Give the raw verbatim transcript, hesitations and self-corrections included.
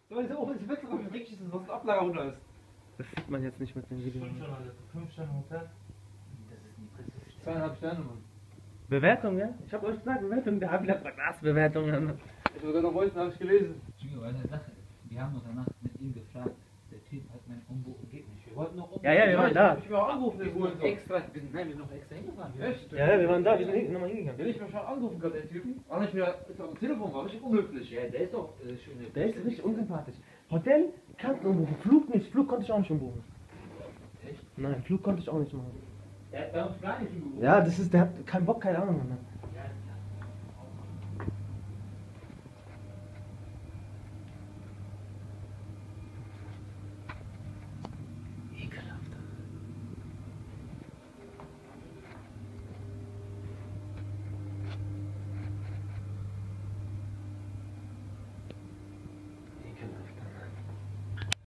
So, ist auch, ist wirklich, wie wichtig ist, was ein Ablagerung da ist. Das sieht man jetzt nicht mit dem Video. Fünf Sterne, also fünf Sterne Hotel. Das ist nie präzise. Zweieinhalb Sterne, Mann. Bewertung, ja? Ich hab euch gesagt, Bewertung, der hat wieder Glasbewertung. Ich habe sogar noch heute, habe ich gelesen. Junge, weil eine Sache, wir haben noch danach mit ihm gefragt, der Typ hat mein Umbuchen geht nicht. Wir wollten noch umbuchen. Ja, ja, wir waren da. Ich bin auch angerufen, Wir der sind Hurensohn. extra, wir sind, nein, wir sind noch extra hingefahren. Echt? Ja, wir waren da, wir sind hin- nochmal hingegangen. Ja, ich mich schon angerufen gerade, den Typen. Aber ich wieder ist am Telefon, war richtig unhöflich. Ja, der ist doch äh, schön. Der ist richtig unsympathisch. Hotel kannst du umbuchen, Flug nicht, Flug konnte ich auch nicht umbuchen. Echt? Nein, Flug konnte ich auch nicht machen. Der hat bei uns gar nicht umgebucht. Ja, das ist, der hat keinen Bock, keine Ahnung. Mann.